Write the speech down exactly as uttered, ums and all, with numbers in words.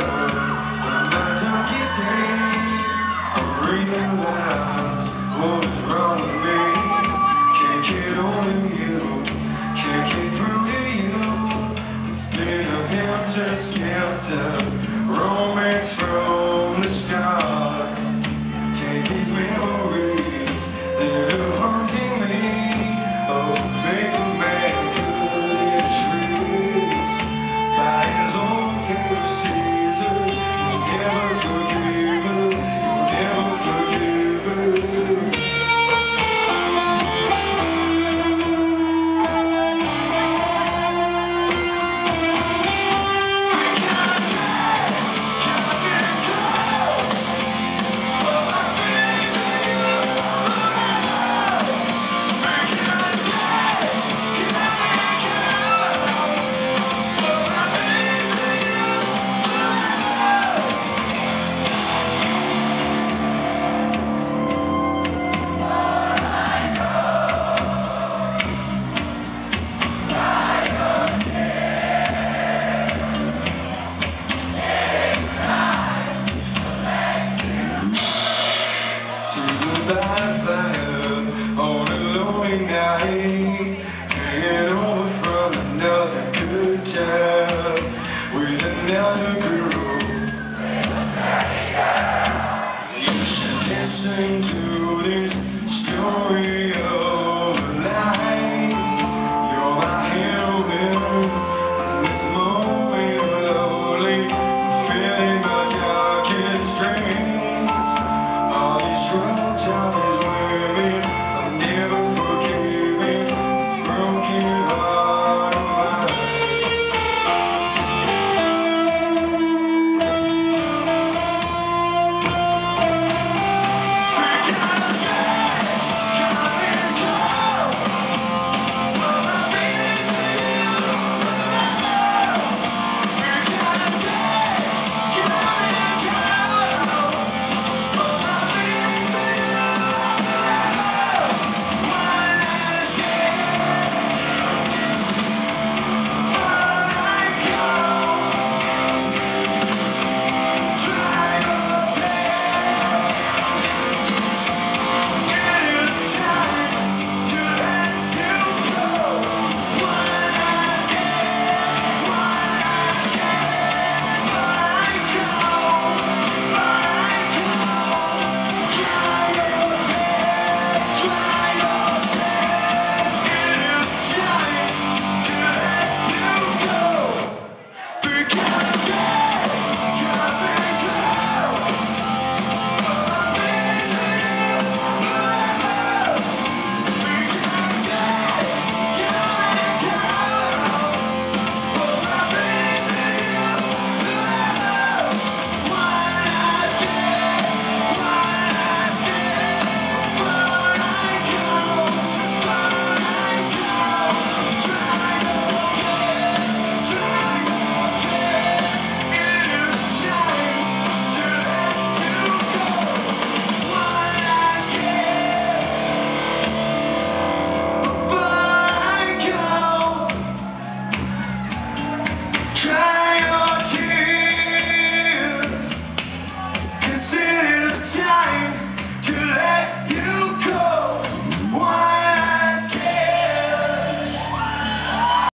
with my darkest day, I realize what is wrong with me. Can't get over you, can't get through to you. It's been a helter-skelter romance from the start. Take these memories that are haunting me. Oh, fake a man could trace by his own faces. You'll never forgive her, you'll never forgive her. On a lonely night, hanging over from another good time with another girl. You should listen to this story of